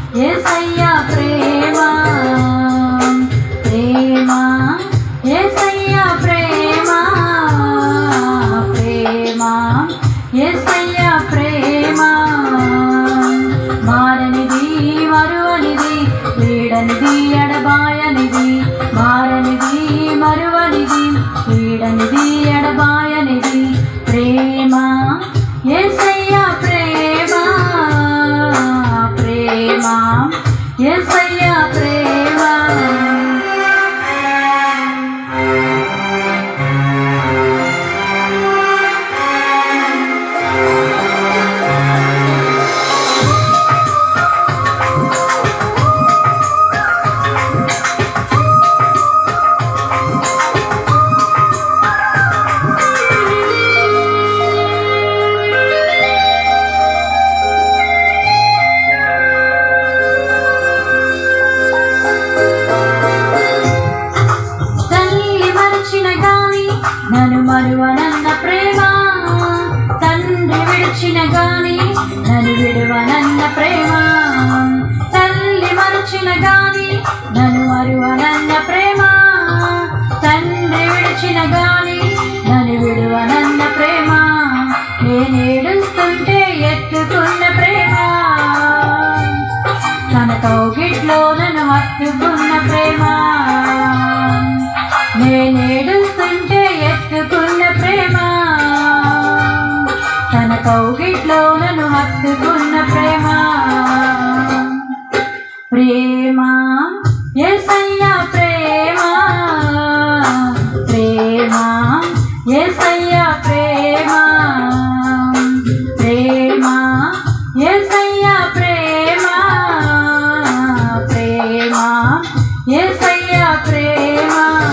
యేసయ్యా ప్రేమ ప్రేమ యేసయ్యా ప్రేమ ప్రేమ యేసయ్యా ప్రేమ మారనిది మరువనిది వీడనిది ఎడబాయనిది మారనిది మరువనిది వీడనిది ఎడబాయనిది ప్రేమ యేసయ్యా ప్రేమ ప్రేమ యేసయ్యా ప్రేమ మరువనన్న ప్రేమ తండ్రి విడిచిన గాని నన్ను విడువనన్న ప్రేమ తల్లి మరచిన గాని నన్ను మరువనన్న ప్రేమ తండ్రి విడిచిన గాని నన్ను విడువనన్న ప్రేమ నేనేడుస్తుంటే ఎత్తుకున్న ప్రేమ తన కౌగిట్లో నన్ను హత్తుకున్న ప్రేమ నేనేడుస్తుంటే ఎత్తుకున్న ప్రేమ తన కౌగిట్లో నన్ను హత్తుకున్న ప్రేమ ప్రేమ యేసయ్యా ప్రేమ ప్రేమ యేసయ్యా ప్రేమ ప్రేమ యేసయ్యా ప్రేమ ప్రేమ యేసయ్యా ప్రేమ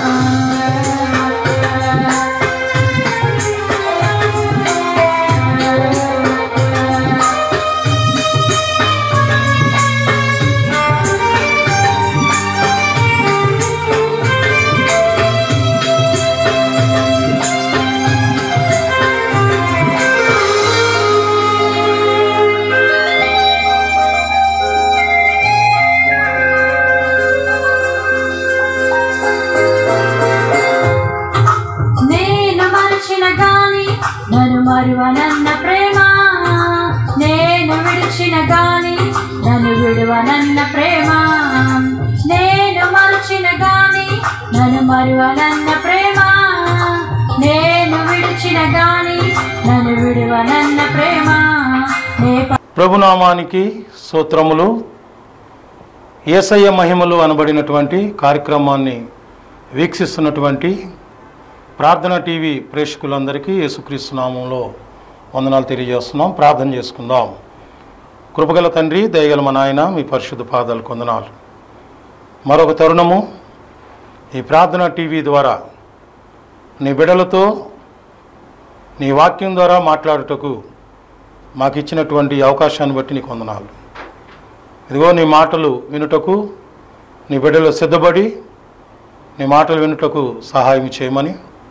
నన్ను మరువనన్న ప్రేమ నేను విడిచిన గాని నన్ను విడువనన్న ప్రేమ నేను మరచిన గాని నన్ను మరువనన్న ప్రేమ నేను విడిచిన గాని నన్ను విడువనన్న ప్రేమ ప్రభునామానికి స్తోత్రములు. యేసయ్య మహిమలు అనబడినటువంటి కార్యక్రమాన్ని వీక్షిస్తున్నటువంటి ప్రార్థన టీవీ ప్రేక్షకులందరికీ యేసుక్రీస్తు నామంలో వందనాలు తెలియజేస్తున్నాం. ప్రార్థన చేసుకుందాం. కృపగల తండ్రి, దయగల మా నాయన, మీ పరిశుద్ధ పాదాలకు వందనాలు. మరొక తరుణము ఈ ప్రార్థన టీవీ ద్వారా నీ బిడ్డలతో నీ వాక్యం ద్వారా మాట్లాడుటకు మాకు ఇచ్చినటువంటి అవకాశాన్ని బట్టి నీకు వందనాలు. ఇదిగో నీ మాటలు వినుటకు నీ బిడ్డలు సిద్ధపడి నీ మాటలు వినుటకు సహాయం చేయమని,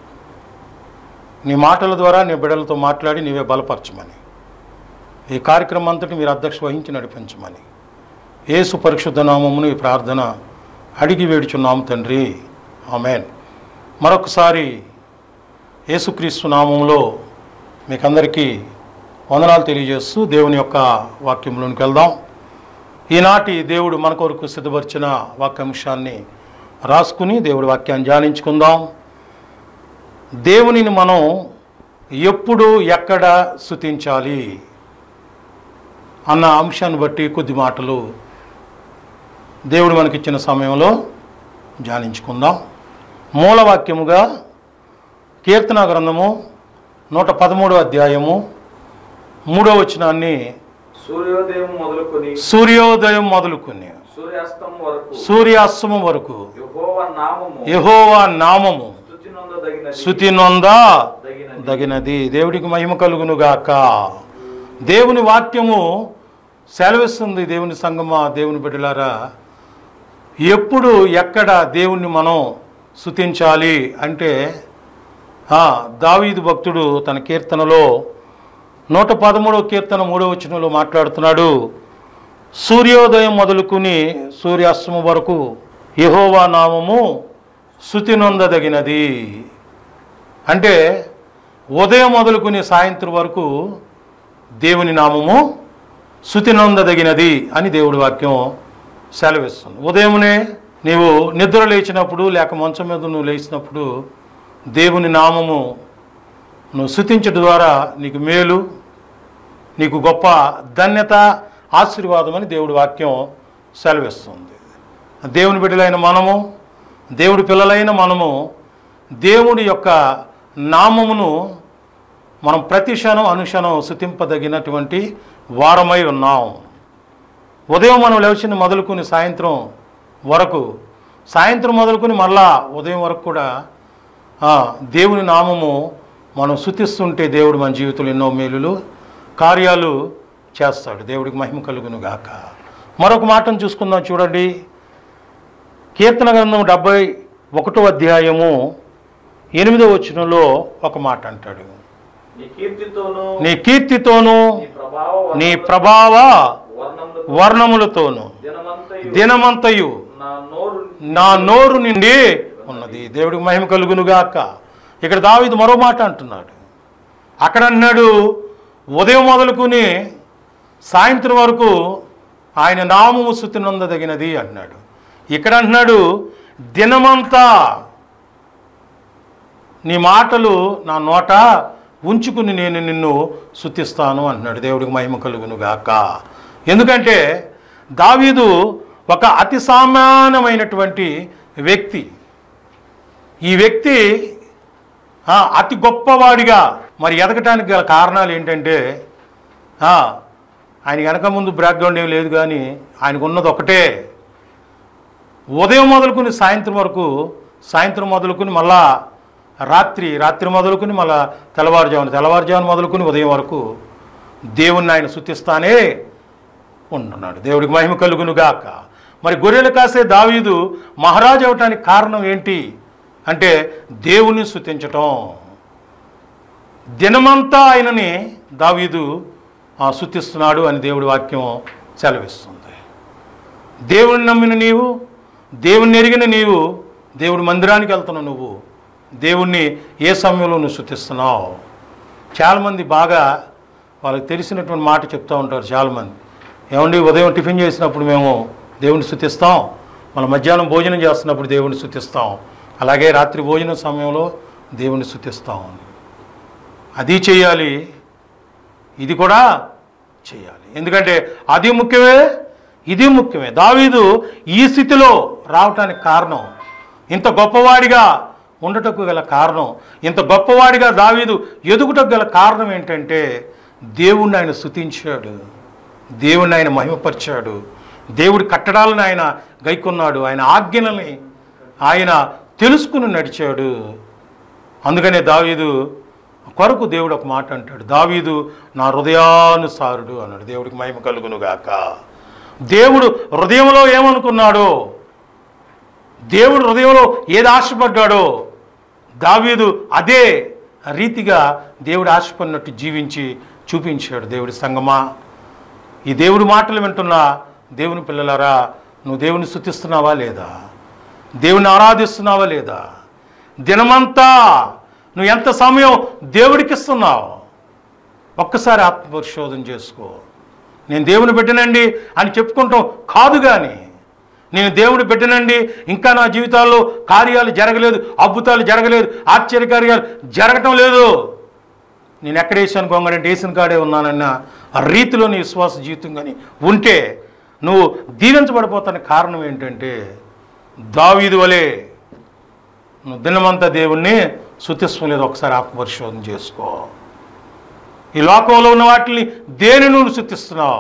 నీ మాటల ద్వారా నీ బిడ్డలతో మాట్లాడి నీవే బలపరచమని, ఈ కార్యక్రమం అంతటి మీరు అధ్యక్ష వహించి నడిపించమని యేసు పరిశుద్ధ నామమును ఈ ప్రార్థన అడిగి వేడుచున్నాము తండ్రి, ఆమేన్. మరొకసారి యేసుక్రీస్తు నామంలో మీకందరికీ వందనాలు తెలియజేస్తూ దేవుని యొక్క వాక్యంలోనికి వెళ్దాం. ఈనాటి దేవుడు మన కొరకు సిద్ధపరిచిన వాక్యాంశాన్ని రాసుకుని దేవుడి వాక్యాన్ని ధ్యానించుకుందాం. దేవునిని మనం ఎప్పుడు ఎక్కడ స్తుతించాలి అన్న అంశాన్ని బట్టి కొద్ది మాటలు దేవుడు మనకిచ్చిన సమయంలో ధ్యానించుకుందాం. మూలవాక్యముగా కీర్తన గ్రంథము 113వ అధ్యాయము 3వ వచనాన్ని సూర్యోదయం మొదలుకొని సూర్యాస్తమం వరకు యెహోవా నామము స్తుతి నొందదగినది. దేవుడికి మహిమ కలుగునుగాక. దేవుని వాక్యము సెలవిస్తుంది. దేవుని సంగమా, దేవుని బిడ్డలారా, ఎప్పుడు ఎక్కడ దేవుణ్ణి మనం స్తుతించాలి అంటే దావీదు భక్తుడు తన కీర్తనలో 113వ కీర్తన 3వ వచనంలో మాట్లాడుతున్నాడు. సూర్యోదయం మొదలుకుని సూర్యాస్తమం వరకు యెహోవా నామము స్తుతి నొందదగినది. అంటే ఉదయం మొదలుకుని సాయంత్రం వరకు దేవుని నామము స్తుతి నొందదగినది అని దేవుడి వాక్యం సెలవిస్తుంది. ఉదయమునే నీవు నిద్ర లేచినప్పుడు లేక మంచం మీద నువ్వు లేచినప్పుడు దేవుని నామము నువ్వు స్తుతించడం ద్వారా నీకు మేలు, నీకు గొప్ప ధన్యత, ఆశీర్వాదం అని దేవుడి వాక్యం సెలవిస్తుంది. దేవుని బిడ్డలైన మనము, దేవుడి పిల్లలైన మనము దేవుడి యొక్క నామమును మనం ప్రతి క్షణం అనుక్షణం స్తుతింపదగినటువంటి వారమై ఉన్నాం. ఉదయం మనం లేచిన మొదలుకొని సాయంత్రం వరకు, సాయంత్రం మొదలుకొని మళ్ళా ఉదయం వరకు కూడా దేవుని నామము మనం స్తుతిస్తుంటే దేవుడు మన జీవితంలో ఎన్నో మేలులు కార్యాలు చేస్తాడు. దేవుడికి మహిమ కలుగును గాక. మరొక మాటను చూసుకుందాం. చూడండి, కీర్తన గ్రంథం 71వ అధ్యాయము 8వ వచనంలో ఒక మాట అంటాడు, నీ కీర్తితోనూ నీ ప్రభావ వర్ణములతోనూ దినమంతయు నా నోరు నిండి ఉన్నది. దేవుడికి మహిమ కలుగును గాక. ఇక్కడ దావీదు మరో మాట అంటున్నాడు. అక్కడ అన్నాడు ఉదయం మొదలుకుని సాయంత్రం వరకు ఆయన నామము స్తుతి నొందదగినది అన్నాడు. ఇక్కడ అంటున్నాడు దినమంతా నీ మాటలు నా నోట ఉంచుకుని నేను నిన్ను స్తుతిస్తాను అన్నాడు. దేవుడికి మహిమ కలుగును గాక. ఎందుకంటే దావీదు ఒక అతి సామాన్యమైనటువంటి వ్యక్తి. ఈ వ్యక్తి అతి గొప్పవాడిగా మరి ఎదగటానికి గల కారణాలు ఏంటంటే ఆయన వెనక ముందు బ్యాక్గ్రౌండ్ ఏం లేదు, కానీ ఆయనకు ఉన్నది ఒకటే, ఉదయం మొదలుకుని సాయంత్రం వరకు, సాయంత్రం మొదలుకుని మళ్ళా రాత్రి మొదలుకుని మళ్ళా తెల్లవారుజామున మొదలుకుని ఉదయం వరకు దేవుణ్ణి ఆయన స్తుతిస్తానే ఉంటున్నాడు. దేవుడికి మహిమ కలుగును గాక. మరి గొర్రెలు కాసే దావీదు మహారాజు అవటానికి కారణం ఏంటి అంటే దేవుణ్ణి స్తుతించటం. దినమంతా ఆయనని దావీదు స్తుతిస్తున్నాడు అని దేవుడి వాక్యం సెలవిస్తుంది. దేవుని నమ్మిన నీవు, దేవుణ్ణి ఎరిగిన నీవు, దేవుడి మందిరానికి వెళ్తున్నావు, నువ్వు దేవుణ్ణి ఏ సమయంలో నువ్వు స్తుతిస్తున్నావు? చాలామంది బాగా వాళ్ళకి తెలిసినటువంటి మాట చెప్తూ ఉంటారు. చాలామంది ఏమండి ఉదయం టిఫిన్ చేసినప్పుడు మేము దేవుణ్ణి స్తుతిస్తాం, మళ్ళీ మధ్యాహ్నం భోజనం చేస్తున్నప్పుడు దేవుణ్ణి స్తుతిస్తాం, అలాగే రాత్రి భోజనం సమయంలో దేవుణ్ణి స్తుతిస్తాం. అది చేయాలి, ఇది కూడా చేయాలి. ఎందుకంటే అది ముఖ్యమే, ఇది ముఖ్యమే. దావీదు ఈ స్థితిలో రావటానికి కారణం, ఇంత గొప్పవాడిగా ఉండటకు గల కారణం, ఇంత గొప్పవాడిగా దావీదు ఎదుగుటకు గల కారణం ఏంటంటే దేవుణ్ణి ఆయన స్తుతించాడు, దేవుణ్ణి ఆయన మహిమపరిచాడు, దేవుడి కట్టడాలను ఆయన గైకొన్నాడు, ఆయన ఆజ్ఞలని ఆయన తెలుసుకుని నడిచాడు. అందుకనే దావీదు కొరకు దేవుడు ఒక మాట అంటాడు, దావీదు నా హృదయానుసారుడు అన్నాడు. దేవుడికి మహిమ కలుగును గాక. దేవుడు హృదయంలో ఏమనుకున్నాడో, దేవుడు హృదయంలో ఏది ఆశపడ్డాడో దావీదు అదే రీతిగా దేవుడు ఆశపడినట్టు జీవించి చూపించాడు. దేవుడి సంగమా, ఈ దేవుడి మాటలు వింటున్నా దేవుని పిల్లలారా, నువ్వు దేవుని స్తుతిస్తున్నావా లేదా? దేవుని ఆరాధిస్తున్నావా లేదా? దినమంతా నువ్వు ఎంత సమయం దేవుడికి ఇస్తున్నావు? ఒక్కసారి ఆత్మపరిశోధన చేసుకో. నేను దేవుని బిడ్డనండి అని చెప్పుకుంటాం కాదు, కానీ నేను దేవుని బిడ్డనండి, ఇంకా నా జీవితాల్లో కార్యాలు జరగలేదు, అద్భుతాలు జరగలేదు, ఆశ్చర్యకార్యాలు జరగటం లేదు, నేను ఎక్కడ వేసాను కొంగడంటే వేసిన కాడే ఉన్నానన్న రీతిలో నీ విశ్వాస జీవితం కానీ ఉంటే నువ్వు దీవించబడిపోతానికి కారణం ఏంటంటే దావీదు వలె నువ్వు దినమంతా దేవుణ్ణి స్తుతించలేదు. ఒకసారి ఆత్మపరిశోధన చేసుకో. ఈ లోకంలో ఉన్న వాటిని దేని నువ్వు స్తుతిస్తున్నావు?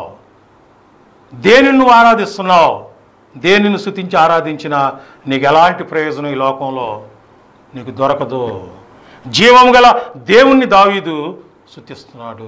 దేనిని నువ్వు ఆరాధిస్తున్నావు? దేనిని స్తుతించి ఆరాధించినా నీకు ఎలాంటి ప్రయోజనం ఈ లోకంలో నీకు దొరకదు. జీవం గల దేవుణ్ణి దావీదు స్తుతిస్తున్నాడు.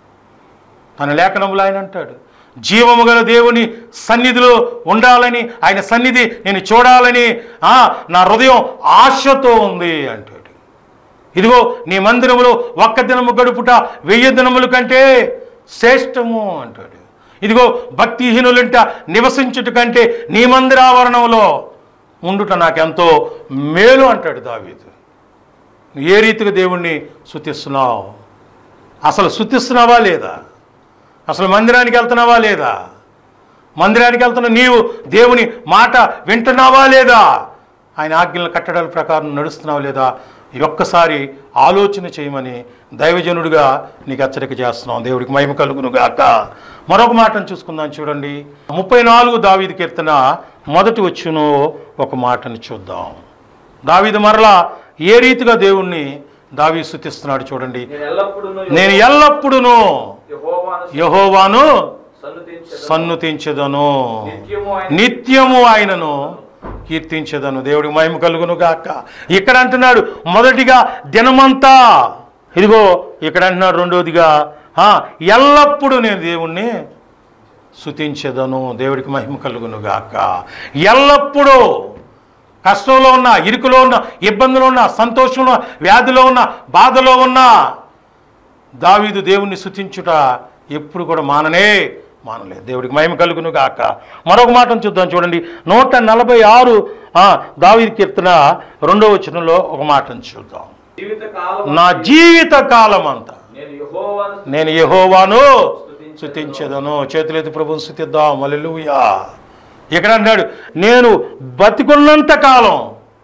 తన లేఖనములు ఆయన అంటాడు, జీవము గల దేవుని సన్నిధిలో ఉండాలని, ఆయన సన్నిధి నేను చూడాలని నా హృదయం ఆశతో ఉంది అంటాడు. ఇదిగో నీ మందిరములో ఒక్క దినము గడుపుట 1000 దినముల కంటే శ్రేష్టము అంటాడు. ఇదిగో భక్తిహీనులంట నివసించుట కంటే నీ మందిరావరణంలో ఉండుట నాకెంతో మేలు అంటాడు దావీదు. ఏ రీతిగా దేవుణ్ణి స్తుతిస్తున్నావు? అసలు స్తుతిస్తున్నావా లేదా? అసలు మందిరానికి వెళ్తున్నావా లేదా? మందిరానికి వెళ్తున్న నీవు దేవుని మాట వింటున్నావా లేదా? ఆయన ఆజ్ఞల కట్టడాల ప్రకారం నడుస్తున్నావా లేదా? ఒక్కసారి ఆలోచన చేయమని దైవజనుడిగా నీకు హెచ్చరిక చేస్తున్నాం. దేవుడికి మహిమ కలుగును గాక. మరొక మాటను చూసుకుందాం. చూడండి 34 దావీదు కీర్తన మొదటి వచ్చును ఒక మాటను చూద్దాం. దావీదు మరలా ఏ రీతిగా దేవుణ్ణి దావీదు స్తుతిస్తున్నాడు చూడండి. నేను ఎల్లప్పుడూను యెహోవాను సన్నుతించెదను, నిత్యము ఆయనను కీర్తించెదను. దేవుడికి మహిమ కలుగును గాక. ఇక్కడ అంటున్నాడు మొదటిగా దినమంతా, ఇదిగో ఇక్కడ అంటున్నాడు రెండోదిగా ఎల్లప్పుడూ నేను దేవుణ్ణి స్తుతించెదను. దేవుడికి మహిమ కలుగును గాక. ఎల్లప్పుడూ కష్టంలో ఉన్న, ఇరుకులో ఉన్న, ఇబ్బందులో ఉన్న, సంతోషంలో, వ్యాధిలో ఉన్న, బాధలో ఉన్న దావీదు దేవుణ్ణి స్తుతించుట ఎప్పుడు కూడా మానలేదు. దేవుడికి మహిమ కలుగును గాక. మరొక మాటను చూద్దాం. చూడండి 146 దావీదు కీర్తన 2వ వచనంలో ఒక మాటను చూద్దాం. నా జీవిత కాలం అంతా నేను యెహోవాను స్తుతించెదను. చేతులెత్తి ప్రభువుని స్తుతిద్దాం. హల్లెలూయా. ఇక్కడ అన్నాడు నేను బతికున్నంత కాలం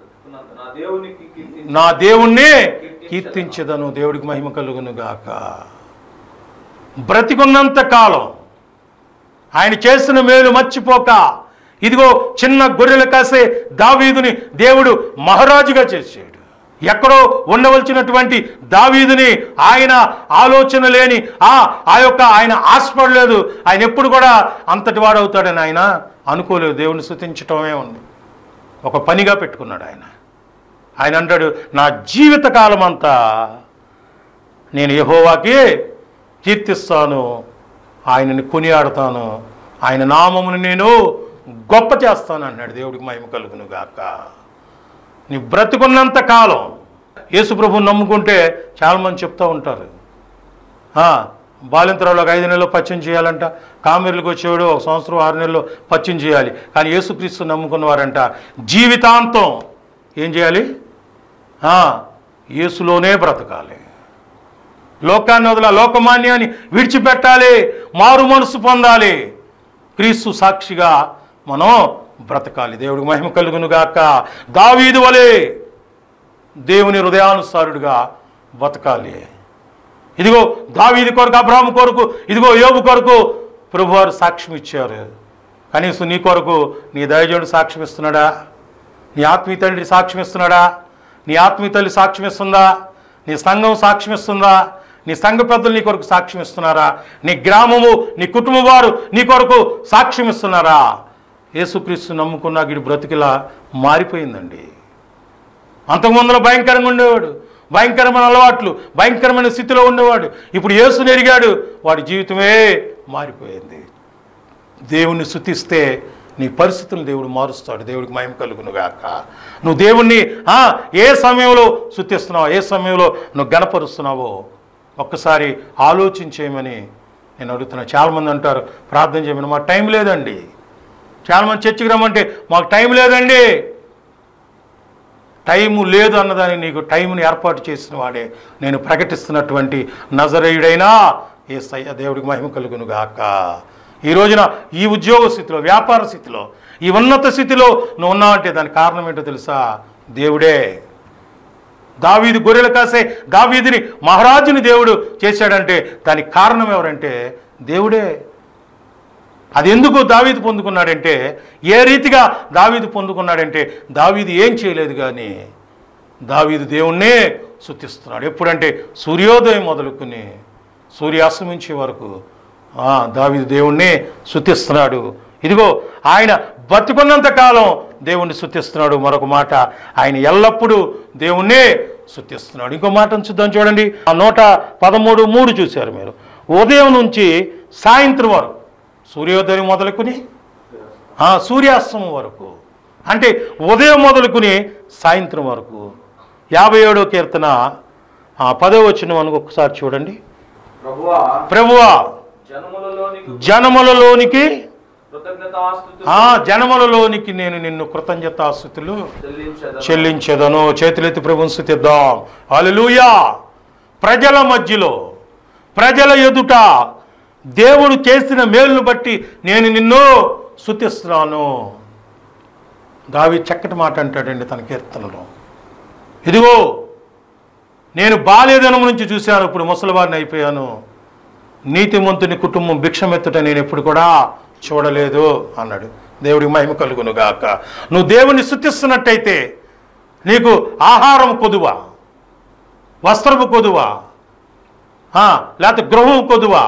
నా దేవుణ్ణి కీర్తించెదను. దేవుడికి మహిమ కలుగును గాక. బ్రతికున్నంత కాలం ఆయన చేసిన మేలు మర్చిపోక, ఇదిగో చిన్న గొర్రెలు కాసే దావీదుని దేవుడు మహారాజుగా చేశాడు. ఎక్కడో ఉండవలసినటువంటి దావీదుని ఆయన ఆలోచన లేని ఆయన ఆశపడలేదు. ఆయన ఎప్పుడు కూడా అంతటి వాడు అవుతాడని ఆయన అనుకోలేదు. దేవుని స్తుతించటమే ఉంది ఒక పనిగా పెట్టుకున్నాడు. ఆయన అంటాడు నా జీవిత కాలం అంతా నేను యెహోవాకి కీర్తిస్తాను, ఆయనని కొనియాడతాను, ఆయన నామమును నేను గొప్ప చేస్తాను అన్నాడు. దేవుడికి మహిమ కలుగును గాక. నీ బ్రతుకున్నంత కాలం యేసు ప్రభువుని నమ్ముకుంటే చాలామంది చెప్తూ ఉంటారు బాలింతరావులో 5 నెలలు పచ్చం చేయాలంట, కామెర్లకు వచ్చేవాడు 1 సంవత్సరం 6 నెలలు పచ్చం చేయాలి. కానీ యేసుక్రీస్తు నమ్ముకున్నవారంట జీవితాంతం ఏం చేయాలి? యేసులోనే బ్రతకాలి. లోకాన్ని లోకమాన్యాన్ని విడిచిపెట్టాలి, మారు మనసు పొందాలి, క్రీస్తు సాక్షిగా మనం బ్రతకాలి. దేవుడికి మహిమ కలుగును గాక. దావీదు వలె దేవుని హృదయానుసారుడిగా బ్రతకాలి. ఇదిగో దావీదు కొరకు, అబ్రాహాము కొరకు, ఇదిగో యోబు కొరకు ప్రభువారు సాక్ష్యం ఇచ్చారు. కనీసం నీ కొరకు నీ దైవజనుడు సాక్ష్యం ఇస్తున్నాడా? నీ ఆత్మీయ తండ్రి సాక్ష్యం ఇస్తున్నాడా? నీ ఆత్మీయ తల్లి సాక్ష్యం ఇస్తుందా? నీ సంఘం సాక్ష్యం ఇస్తుందా? నీ సంఘ పెద్దలు నీ కొరకు సాక్ష్యం ఇస్తున్నారా? నీ గ్రామము, నీ కుటుంబం వారు నీ కొరకు సాక్ష్యం ఇస్తున్నారా? యేసుక్రీస్తు నమ్ముకున్న గిడి బ్రతికిలా మారిపోయిందండి. అంతకుముందులో భయంకరంగా ఉండేవాడు, భయంకరమైన అలవాట్లు, భయంకరమైన స్థితిలో ఉండేవాడు. ఇప్పుడు యేసుని ఎరిగాడు, వాడి జీవితమే మారిపోయింది. దేవుణ్ణి స్తుతిస్తే నీ పరిస్థితులను దేవుడు మారుస్తాడు. దేవుడికి మహిమ కలుగును గాక. నువ్వు దేవుణ్ణి ఏ సమయంలో స్తుతిస్తున్నావో, ఏ సమయంలో నువ్వు గణపరుస్తున్నావో ఒక్కసారి ఆలోచించేయమని నేను అడుగుతున్నా. చాలామంది అంటారు ప్రార్థన చేయమని, మాకు టైం లేదండి. చాలామంది చర్చికి రమ్మంటే మాకు టైం లేదండి. టైము లేదు అన్నదాన్ని నీకు టైంని ఏర్పాటు చేసిన వాడే నేను ప్రకటిస్తున్నటువంటి నజరేయుడైనా యేసయ్య. దేవుడికి మహిమ కలుగును గాక. ఈ రోజున ఈ ఉద్యోగ స్థితిలో, వ్యాపార స్థితిలో, ఈ ఉన్నత స్థితిలో నువ్వు ఉన్నావంటే దానికి కారణం ఏంటో తెలుసా? దేవుడే. దావీదు గొర్రెలు కాసే దావీదుని మహారాజుని దేవుడు చేశాడంటే దానికి కారణం ఎవరంటే దేవుడే. అది ఎందుకు దావీదు పొందుకున్నాడంటే, ఏ రీతిగా దావీదు పొందుకున్నాడంటే, దావీదు ఏం చేయలేదు కానీ దావీదు దేవుణ్ణే స్తుతిస్తున్నాడు. ఎప్పుడంటే సూర్యోదయం మొదలుకుని సూర్యాస్తమించే వరకు దావీదు దేవుణ్ణే స్తుతిస్తున్నాడు. ఇదిగో ఆయన బతికున్నంత కాలం దేవుణ్ణి స్తుతిస్తున్నాడు. మరొక మాట, ఆయన ఎల్లప్పుడూ దేవుణ్ణే స్తుతిస్తున్నాడు. ఇంకో మాటను చూద్దాం. చూడండి 113:3 చూశారు మీరు. ఉదయం నుంచి సాయంత్రం వరకు, సూర్యోదయం మొదలుకుని సూర్యాస్తమం వరకు, అంటే ఉదయం మొదలుకుని సాయంత్రం వరకు. 57వ కీర్తన 10వ వచనం మనకు ఒకసారి చూడండి. ప్రభువా జనములలోనికి కృతజ్ఞతాస్తుతులు జనములలోనికి నేను నిన్ను కృతజ్ఞతాస్తుతులు చెల్లించెదను. చెల్లించెదను. చేతులెత్తి ప్రభువుని స్తుతిద్దాం. హల్లెలూయా. ప్రజల మధ్యలో, ప్రజల ఎదుట దేవుడు చేసిన మేలును బట్టి నేను నిన్ను స్తుతిస్తున్నాను. దావీదు చక్కటి మాట అంటాడండి తన కీర్తనలో. ఇదిగో నేను బాల్యదనం నుంచి చూశాను, ఇప్పుడు ముసలివాడిని అయిపోయాను. నీతిమంతుని కుటుంబం భిక్షమెత్తుట నేను ఎప్పుడు కూడా చూడలేదు అన్నాడు. దేవుడికి మహిమ కలుగును గాక. నువ్వు దేవుని స్తుతిస్తున్నట్టయితే నీకు ఆహారం కొదువా, వస్త్రము కొదువా, లేకపోతే గృహం కొదువా,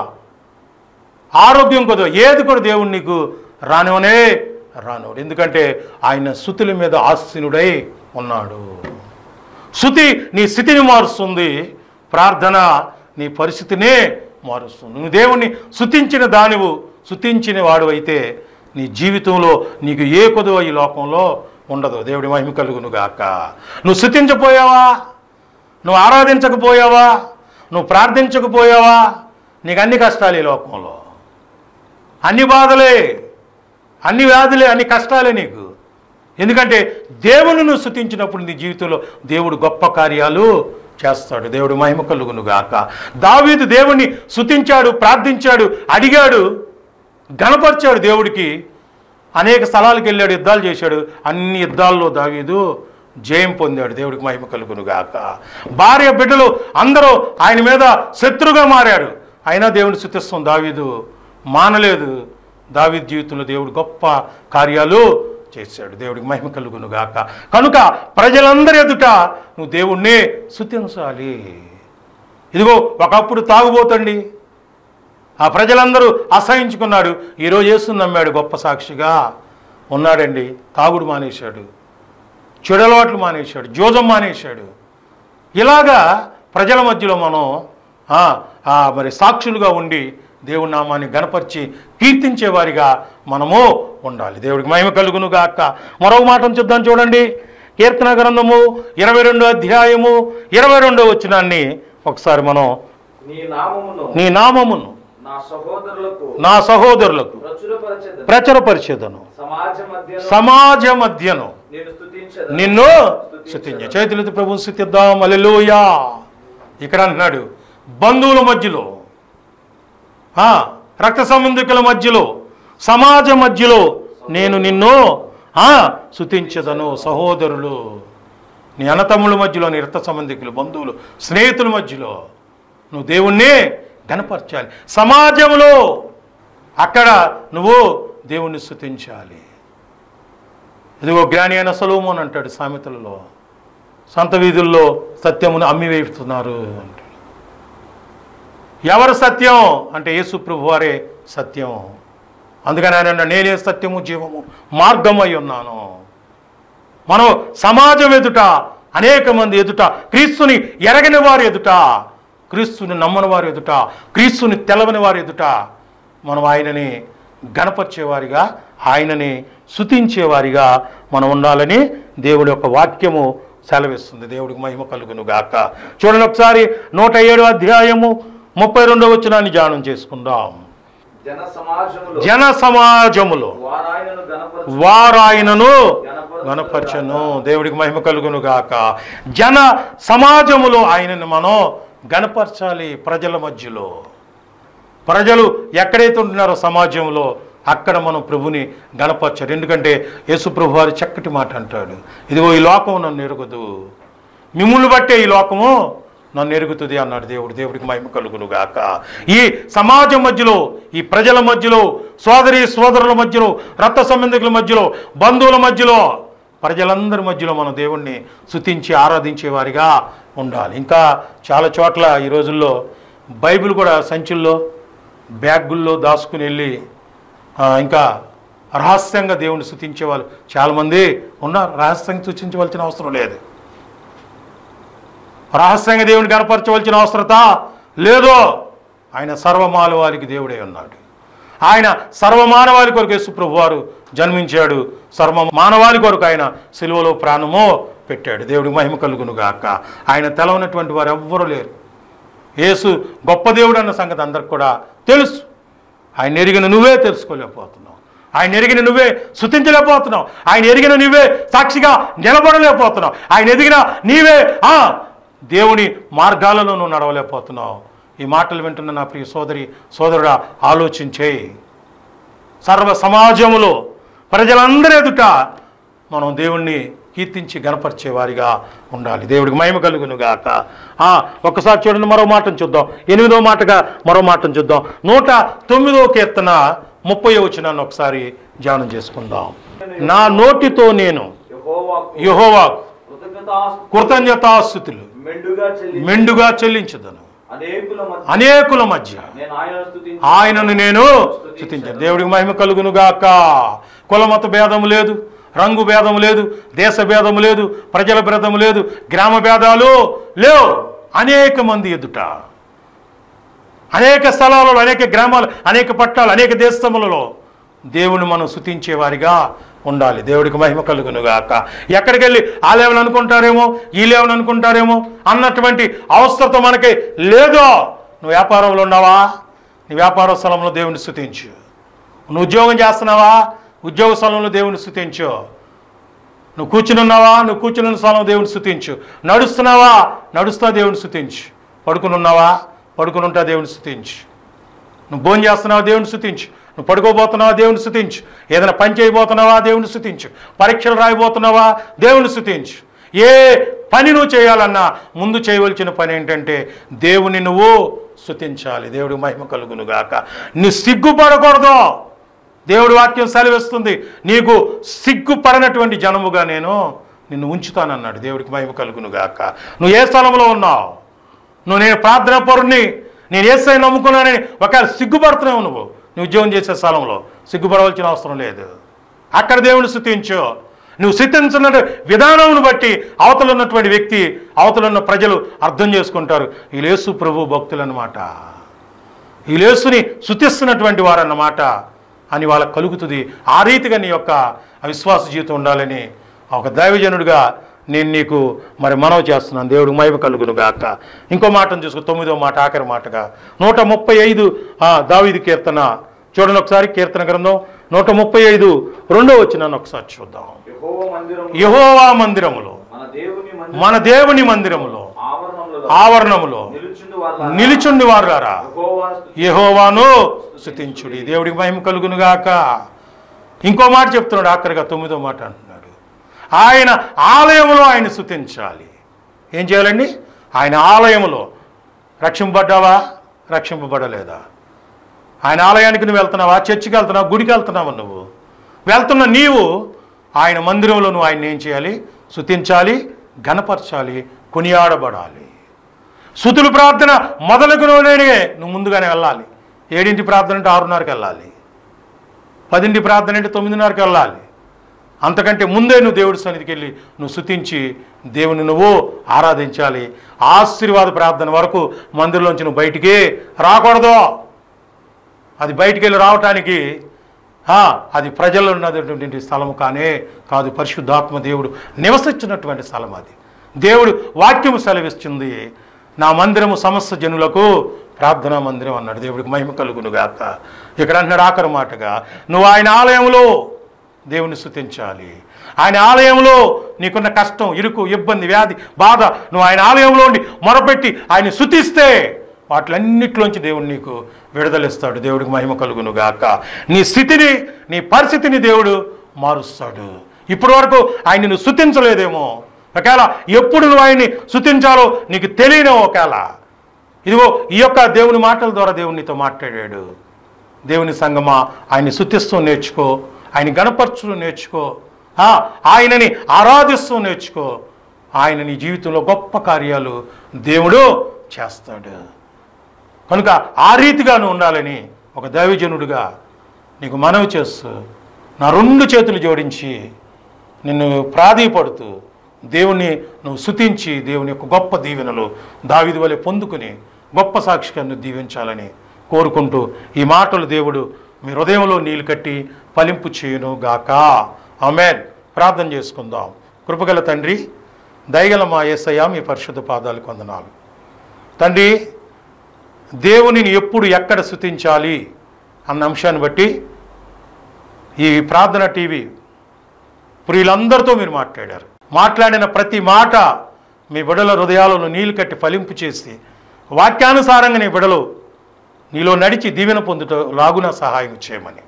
ఆరోగ్యం కొదువా, ఏది కూడా దేవుడు నీకు రానివనే రానివాడు. ఎందుకంటే ఆయన స్తుతుల మీద ఆసీనుడై ఉన్నాడు. స్తుతి నీ స్థితిని మారుస్తుంది, ప్రార్థన నీ పరిస్థితినే మారుస్తుంది. నువ్వు దేవుణ్ణి స్తుతించిన దానివు, స్తుతించిన వాడు అయితే నీ జీవితంలో నీకు ఏ కొదువ ఈ లోకంలో ఉండదు. దేవుడి మహిమ కలుగును గాక. నువ్వు స్తుతించపోయావా, నువ్వు ఆరాధించకపోయావా, నువ్వు ప్రార్థించకపోయావా, నీకు అన్ని కష్టాలు ఈ లోకంలో, అన్ని బాధలే, అన్ని వ్యాధులే, అన్ని కష్టాలే నీకు. ఎందుకంటే దేవుని నువ్వు స్తుతించినప్పుడు నీ జీవితంలో దేవుడు గొప్ప కార్యాలు చేస్తాడు. దేవుడు మహిమ కలుగును గాక. దావీదు దేవుణ్ణి స్తుతించాడు, ప్రార్థించాడు, అడిగాడు, గణపరిచాడు దేవుడికి. అనేక స్థలాలకు వెళ్ళాడు, యుద్ధాలు చేశాడు. అన్ని యుద్ధాల్లో దావీదు జయం పొందాడు. దేవుడికి మహిమ కలుగును గాక. భార్య బిడ్డలు అందరూ ఆయన మీద శత్రుగా మారాడు, అయినా దేవుని స్తుతిస్తాం దావీదు మానలేదు. దావీదు జీవితంలో దేవుడు గొప్ప కార్యాలు చేశాడు. దేవుడికి మహిమ కలుగును గాక. కనుక ప్రజలందరి ఎదుట నువ్వు దేవుణ్ణి స్తుతించాలి. ఇదిగో ఒకప్పుడు తాగుబోతండి, ఆ ప్రజలందరూ అసహించుకున్నాడు. ఈరోజు యేసుని నమ్మాడు, గొప్ప సాక్షిగా ఉన్నాడండి. తాగుడు మానేశాడు, చెడలవాట్లు మానేశాడు, జోజం మానేశాడు. ఇలాగా ప్రజల మధ్యలో మనం మరి సాక్షులుగా ఉండి దేవుడి నామాన్ని గణపరిచి కీర్తించేవారిగా మనము ఉండాలి. దేవుడికి మహిమ కలుగును గాక. మరొక మాటను చూద్దాం, చూడండి. కీర్తన గ్రంథము 22వ అధ్యాయము 22వ వచనాన్ని ఒకసారి మనం. నీ నామమును నా సహోదరులకు ప్రచురపరిచెదను, సమాజ మధ్యను నిన్ను స్తుతించ. చేతులతో ప్రభువుని స్తుతిద్దాం. హల్లెలూయా. ఇక్కడ అంటున్నాడు, బంధువుల మధ్యలో, రక్త సంబంధికుల మధ్యలో, సమాజ మధ్యలో నేను నిన్ను స్తుతించదను. సహోదరులు, నీ అన్నతమ్ముల మధ్యలో, నీ రక్త సంబంధికులు, బంధువులు, స్నేహితుల మధ్యలో నువ్వు దేవుణ్ణి గణపరచాలి. సమాజంలో అక్కడ నువ్వు దేవుణ్ణి స్తుతించాలి. ఇదిగో జ్ఞాని అయిన సొలొమోను అంటాడు సామెతలలో, సంత వీధుల్లో సత్యమును అమ్మివేస్తున్నారు అంటాడు. ఎవరు సత్యం అంటే యేసు ప్రభు వారే సత్యం. అందుకని ఆయన నేనే సత్యము జీవము మార్గమై ఉన్నాను. మనం సమాజం ఎదుట, అనేక మంది ఎదుట, క్రీస్తుని ఎరగని వారి ఎదుట, క్రీస్తుని నమ్మని వారి ఎదుట, క్రీస్తుని తెలవని వారి ఎదుట మనం ఆయనని గణపరిచేవారిగా, ఆయనని స్తుతించేవారిగా మనం ఉండాలని దేవుడి యొక్క వాక్యము సెలవిస్తుంది. దేవుడికి మహిమ కలుగును గాక. చూడండి ఒకసారి 107వ అధ్యాయము 32వ వచనాన్ని ధ్యానం చేసుకుందాం. జన సమాజములో వారాయనను గణపరచను. దేవుడికి మహిమ కలుగును గాక. జన సమాజములో ఆయనను మనం గణపరచాలి. ప్రజల మధ్యలో, ప్రజలు ఎక్కడైతే ఉంటున్నారో సమాజంలో అక్కడ మనం ప్రభుని గణపరచాలి. ఎందుకంటే యేసు ప్రభు వారు చక్కటి మాట అంటాడు, ఇదిగో ఈ లోకము నన్ను ఎరుగదు, మిమ్ముల్ని బట్టే ఈ లోకము నన్ను ఎరుగుతుంది అన్నాడు దేవుడు. దేవుడికి మహిమ కలుగును గాక. ఈ సమాజం మధ్యలో, ఈ ప్రజల మధ్యలో, సోదరి సోదరుల మధ్యలో, రక్త సంబంధికుల మధ్యలో, బంధువుల మధ్యలో, ప్రజలందరి మధ్యలో మనం దేవుణ్ణి స్తుతించి ఆరాధించేవారిగా ఉండాలి. ఇంకా చాలా చోట్ల ఈ రోజుల్లో బైబిల్ కూడా సంచుల్లో, బ్యాగుల్లో దాచుకుని వెళ్ళి ఇంకా రహస్యంగా దేవుణ్ణి స్తుతించే వాళ్ళు చాలామంది ఉన్నారు. రహస్యంగా స్తుతించవలసిన అవసరం లేదు, రహస్యంగా దేవుని కనపరచవలసిన అవసరత లేదు. ఆయన సర్వమానవాళికి దేవుడే ఉన్నాడు. ఆయన సర్వమానవాళి కొరకు యేసు ప్రభు వారు జన్మించాడు. సర్వ మానవాళి కొరకు ఆయన సిలువలో ప్రాణము పెట్టాడు. దేవుడికి మహిమ కలుగును గాక. ఆయన తెలవనటువంటి వారు ఎవ్వరూ లేరు. యేసు గొప్ప దేవుడు అన్న సంగతి అందరికి కూడా తెలుసు. ఆయన ఎరిగిన నువ్వే తెలుసుకోలేకపోతున్నావు, ఆయన ఎరిగిన నువ్వే స్తుతించలేకపోతున్నావు, ఆయన ఎరిగిన నువ్వే సాక్షిగా నిలబడలేకపోతున్నావు, ఆయన ఎదిగిన నీవే దేవుని మార్గాలలో నువ్వు నడవలేకపోతున్నావు. ఈ మాటలు వింటున్న నా ప్రియ సోదరి సోదరుడా, ఆలోచించేయి. సర్వ సమాజములో ప్రజలందరి ఎదుట మనం దేవుణ్ణి కీర్తించి గణపరిచేవారిగా ఉండాలి. దేవుడికి మహిమ కలుగును గాక. ఒక్కసారి చూడండి, మరో మాటను చూద్దాం. 8వ మాటగా మరో మాటను చూద్దాం. 109వ కీర్తన 30వ వచనాన్ని ఒకసారి ధ్యానం చేసుకుందాం. నా నోటితో నేను యెహోవాకు కృతజ్ఞతాస్తుతులు మెండుగా చెల్లించుదను. అనేకుల మధ్య ఆయనను నేను స్తుతించాను. దేవుడికి మహిమ కలుగును గాక. కులమత భేదము లేదు, రంగు భేదము లేదు, దేశ భేదము లేదు, ప్రజల భేదము లేదు, గ్రామ భేదాలు లేవు. అనేక మంది ఎదుట, అనేక స్థలాలలో, అనేక గ్రామాలు, అనేక పట్టాలు, అనేక దేశములలో దేవుని మనం స్తుతించే వారిగా ఉండాలి. దేవుడికి మహిమ కలుగునుగాక. ఎక్కడికి వెళ్ళి ఆ లేవని అనుకుంటారేమో, ఈ లేవని అనుకుంటారేమో అన్నటువంటి అవసరత మనకి లేదో. నువ్వు వ్యాపారంలో ఉన్నావా? నీ వ్యాపార స్థలంలో దేవుని స్తుతించు. నువ్వు ఉద్యోగం చేస్తున్నావా? ఉద్యోగ స్థలంలో దేవుని స్తుతించు. నువ్వు కూర్చుని ఉన్నావా? నువ్వు కూర్చుని స్థలంలో దేవుని స్తుతించు. నడుస్తున్నావా? నడుస్తా దేవుని స్తుతించు. పడుకుని ఉన్నావా? పడుకుని ఉంటా దేవుని స్తుతించు. నువ్వు భోజనం చేస్తున్నావా? దేవుని స్తుతించు. నువ్వు పడుకోబోతున్నావా? దేవుని స్తుతించు. ఏదైనా పని చేయబోతున్నావా? దేవుని స్తుతించు. పరీక్షలు రాయబోతున్నావా? దేవుని స్తుతించు. ఏ పని నువ్వు చేయాలన్నా ముందు చేయవలసిన పని ఏంటంటే దేవుని నువ్వు స్తుతించాలి. దేవుడికి మహిమ కలుగును గాక. నీ సిగ్గుపడకూడదు. దేవుడి వాక్యం సెలవిస్తుంది, నీకు సిగ్గుపడనటువంటి జనముగా నేను నిన్ను ఉంచుతానన్నాడు. దేవుడికి మహిమ కలుగును గాక. నువ్వు ఏ స్థలంలో ఉన్నావు? నేను ప్రార్థనా పరుణ్ణి, నేను యేసయ్య నమ్ముకున్నానని ఒకవేళ సిగ్గుపడుతున్నావు. నువ్వు ఉద్యోగం చేసే స్థలంలో సిగ్గుపడవలసిన అవసరం లేదు. అక్కడ దేవుని స్తుతించు. నువ్వు స్తుతించిన విధానమును బట్టి అవతల ఉన్నటువంటి వ్యక్తి, అవతల ఉన్న ప్రజలు అర్థం చేసుకుంటారు, ఈ యేసు ప్రభు భక్తులు అన్నమాట, ఈ యేసుని స్తుతిస్తున్నటువంటి వారు అన్నమాట అని వాళ్ళకు కలుగుతుంది. ఆ రీతిగా నీ యొక్క అవిశ్వాస జీవితం ఉండాలని ఒక దైవజనుడిగా నేను నీకు మరి మనవి చేస్తున్నాను. దేవుడికి మహిమ కలుగును గాక. ఇంకో మాటను చూసుకో, 9వ మాట, ఆఖరి మాటగా 135 దావీదు కీర్తన చూడండి ఒకసారి. కీర్తన గ్రంథం 135 2వ వచనాన్ని ఒకసారి చూద్దాం. యెహోవా మందిరములో, మన దేవుని మందిరములో ఆవరణములో నిలుచుండి వారులారా యెహోవాను స్తుతించుడి. దేవుడికి మహిమ కలుగును గాక. ఇంకో మాట చెప్తున్నాడు ఆఖరిగా, 9వ మాట అంటున్నాడు, ఆయన ఆలయంలో ఆయన స్తుతించాలి. ఏం చేయాలండి? ఆయన ఆలయంలో. రక్షింపబడ్డావా? రక్షింపబడలేదా? ఆయన ఆలయానికి నువ్వు వెళ్తున్నావా? చర్చికి వెళ్తున్నావా? గుడికి వెళ్తున్నావా? నువ్వు వెళ్తున్న నీవు ఆయన మందిరంలో నువ్వు ఆయన ఏం చేయాలి? స్తుతించాలి, ఘనపరచాలి, కొనియాడబడాలి. స్తుతుల ప్రార్థన మొదలుకు నువ్వు ముందుగానే వెళ్ళాలి. 7 ప్రార్థన అంటే 6:30కి వెళ్ళాలి. 10 ప్రార్థన అంటే 9:30కి వెళ్ళాలి. అంతకంటే ముందే నువ్వు దేవుడి సన్నిధికి వెళ్ళి నువ్వు స్తుతించి దేవుని నువ్వు ఆరాధించాలి. ఆశీర్వాద ప్రార్థన వరకు మందిరంలోంచి నువ్వు బయటికి రాకూడదు. అది బయటికి వెళ్ళి రావటానికి అది ప్రజల్లో ఉన్నటువంటి స్థలము కాదు. పరిశుద్ధాత్మ దేవుడు నివసించినటువంటి స్థలం అది. దేవుడు వాక్యము సెలవిస్తుంది, నా మందిరము సమస్త జనులకు ప్రార్థనా మందిరం అన్నాడు. దేవుడికి మహిమ కలుగును గాక. ఇక్కడ అంటున్నాడు ఆఖరి మాటగా, నువ్వు ఆయన ఆలయంలో దేవుని స్తుతించాలి. ఆయన ఆలయంలో నీకున్న కష్టం, ఇరుకు, ఇబ్బంది, వ్యాధి, బాధ నువ్వు ఆయన ఆలయంలో ఉండి మొరపెట్టి ఆయన స్తుతిస్తే వాటిలన్నిటిలోంచి దేవుడు నీకు విడుదలిస్తాడు. దేవుడికి మహిమ కలుగును గాక. నీ స్థితిని, నీ పరిస్థితిని దేవుడు మారుస్తాడు. ఇప్పటి వరకు ఆయన నువ్వు స్తుతించలేదేమో, ఒకవేళ ఎప్పుడు నువ్వు ఆయన్ని స్తుతించాలో నీకు తెలియను. ఒకవేళ ఇదిగో ఈ యొక్క దేవుని మాటల ద్వారా దేవుడు నీతో మాట్లాడాడు. దేవుని సంగమా, ఆయన్ని స్తుతిస్తూ నేర్చుకో, ఆయన గణపరచుతూ నేర్చుకో, ఆయనని ఆరాధిస్తూ నేర్చుకో. ఆయన నీ జీవితంలో గొప్ప కార్యాలు దేవుడు చేస్తాడు. కనుక ఆ రీతిగా నువ్వు ఉండాలని ఒక దైవజనుడిగా నీకు మనవి చేస్తూ నా 2 చేతులు జోడించి నిన్ను ప్రాధేయపడుతూ దేవుణ్ణి నువ్వు స్తుతించి దేవుని యొక్క గొప్ప దీవెనలు దావీదు వలె పొందుకుని గొప్ప సాక్షిగా నువ్వు దీవించాలని కోరుకుంటూ ఈ మాటలు దేవుడు మీ హృదయంలో నీళ్ళు కట్టి ఫలింపు చేయును గాక. ఆమేన్. ప్రార్థన చేసుకుందాం. కృపగల తండ్రి, దయగల మా యేసయ్య, మీ పరిశుద్ధ పాదాలకు వందనాలు. తండ్రి, దేవునిని ఎప్పుడు ఎక్కడ స్తుతించాలి అన్న అంశాన్ని బట్టి ఈ ప్రార్థన టీవీ ప్రియులందరితో మీరు మాట్లాడారు. మాట్లాడిన ప్రతి మాట మీ బిడ్డల హృదయాలను నీళ్లు కట్టి ఫలింపు చేసి వాక్యానుసారంగా నీ బిడ్డలు నీలో నడిచి దీవెన పొందుట లాగున సహాయం చేయమని.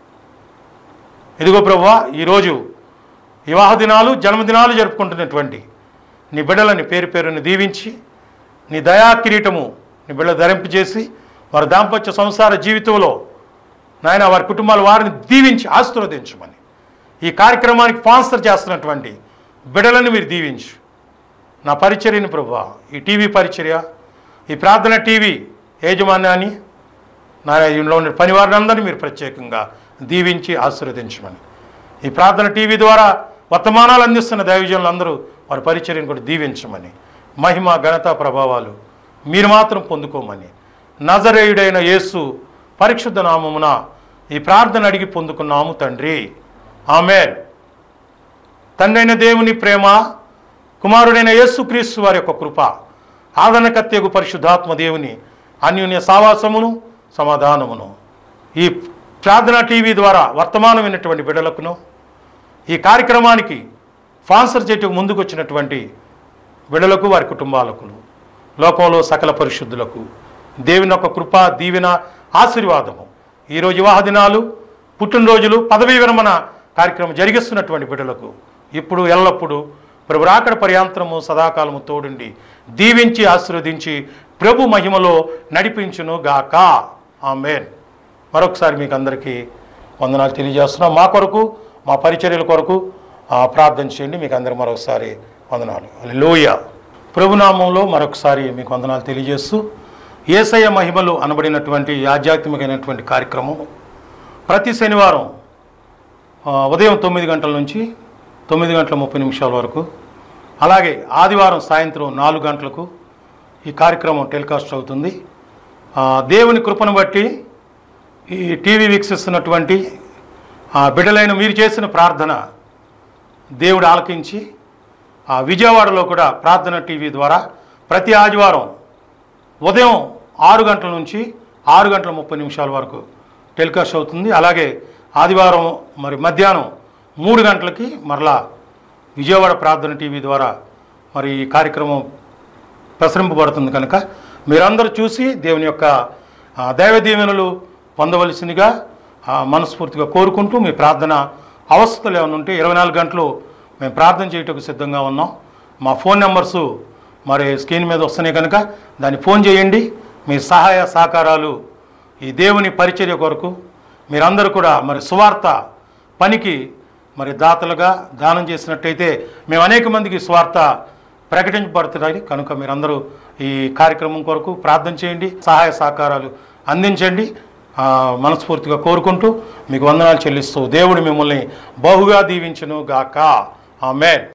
ఇదిగో ప్రభువా, ఈరోజు వివాహ దినాలు, జన్మదినాలు జరుపుకుంటున్నటువంటి నీ బిడ్డలని పేరు పేరుని దీవించి నీ దయా కిరీటము నీ బిడ్డలు ధరింపజేసి వారి దాంపత్య సంసార జీవితంలో నాయన వారి కుటుంబాల వారిని దీవించి ఆశీర్వదించమని. ఈ కార్యక్రమానికి స్పాన్సర్ చేస్తున్నటువంటి బిడ్డలను మీరు దీవించు. నా పరిచర్యని ప్రభువా, ఈ టీవీ పరిచర్య, ఈ ప్రార్థన టీవీ యాజమాన్యాన్ని, నా ఇంట్లో ఉన్న పనివారిని అందరినీ మీరు ప్రత్యేకంగా దీవించి ఆశీర్వదించమని. ఈ ప్రార్థన టీవీ ద్వారా వర్తమానాలు అందిస్తున్న దైవజనులందరూ వారి పరిచర్యను కూడా దీవించమని. మహిమ ఘనత ప్రభావాలు మీరు మాత్రం పొందుకోమని నజరేయుడైన యేసు పరిశుద్ధ నామమున ఈ ప్రార్థన అడిగి పొందుకున్నాము తండ్రి, ఆమేన్. తండ్రి అయిన దేవుని ప్రేమ, కుమారుడైన యేసుక్రీస్తు వారి యొక్క కృప, ఆదరణకర్తయగు పరిశుద్ధాత్మ దేవుని అన్యోన్య సావాసమును సమాధానమును ఈ ప్రార్థన టీవీ ద్వారా వర్తమానం విన్నటువంటి బిడ్డలకును, ఈ కార్యక్రమానికి స్పాన్సర్ చేయటకు ముందుకు వచ్చినటువంటి బిడ్డలకు వారి కుటుంబాలకు, లోకంలో సకల పరిశుద్ధులకు దేవుని యొక్క కృప, దీవెన, ఆశీర్వాదము ఈరోజు వివాహ దినాలు, పుట్టినరోజులు, పదవీ విరమణ కార్యక్రమం జరిగిస్తున్నటువంటి బిడ్డలకు ఇప్పుడు ఎల్లప్పుడూ ప్రభు రాకడ పర్యాంతరము సదాకాలము తోడుండి దీవించి ఆశీర్వదించి ప్రభు మహిమలో నడిపించును గాక, ఆమేన్. మరొకసారి మీకు అందరికీ వందనాలు తెలియజేస్తున్నాం. మా కొరకు, మా పరిచర్యల కొరకు ప్రార్థన చేయండి. మీకు అందరూ మరొకసారి వందనాలు. హల్లెలూయా. ప్రభునామంలో మరొకసారి మీకు వందనాలు తెలియజేస్తూ, యేసయ్య మహిమలు అనబడినటువంటి ఆధ్యాత్మికమైనటువంటి కార్యక్రమం ప్రతి శనివారం ఉదయం 9 గంటల నుంచి 9:30 వరకు, అలాగే ఆదివారం సాయంత్రం 4 గంటలకు ఈ కార్యక్రమం టెలికాస్ట్ అవుతుంది. దేవుని కృపను బట్టి ఈ టీవీ వీక్షిస్తున్నటువంటి బిడ్డలైన మీరు చేసిన ప్రార్థన దేవుడు ఆలకించి విజయవాడలో కూడా ప్రార్థన టీవీ ద్వారా ప్రతి ఆదివారం ఉదయం 6 గంటల నుంచి 6:30 వరకు టెలికాస్ట్ అవుతుంది. అలాగే ఆదివారం మరి మధ్యాహ్నం 3 గంటలకి మరలా విజయవాడ ప్రార్థన టీవీ ద్వారా మరి ఈ కార్యక్రమం ప్రసరింపబడుతుంది కనుక మీరందరూ చూసి దేవుని యొక్క దైవ దీవెనలు పొందవలసిందిగా మనస్ఫూర్తిగా కోరుకుంటూ, మీ ప్రార్థన అవస్థలు ఏమైనా ఉంటే 24 గంటలు మేము ప్రార్థన చేయటకు సిద్ధంగా ఉన్నాం. మా ఫోన్ నెంబర్సు మరి స్క్రీన్ మీద వస్తున్నాయి కనుక దాన్ని ఫోన్ చేయండి. మీ సహాయ సహకారాలు ఈ దేవుని పరిచర్య కొరకు మీరందరూ కూడా మరి సువార్త పనికి మరి దాతలుగా దానం చేసినట్టయితే మేము అనేక మందికి సువార్త ప్రకటించబడుతుంది కనుక మీరందరూ ఈ కార్యక్రమం కొరకు ప్రార్థన చేయండి, సహాయ సహకారాలు అందించండి. మనస్ఫూర్తిగా కోరుకుంటూ మీకు వందనాలు చెల్లిస్తూ దేవుడు మిమ్మల్ని బహుగా దీవించును గాక, ఆమేన్.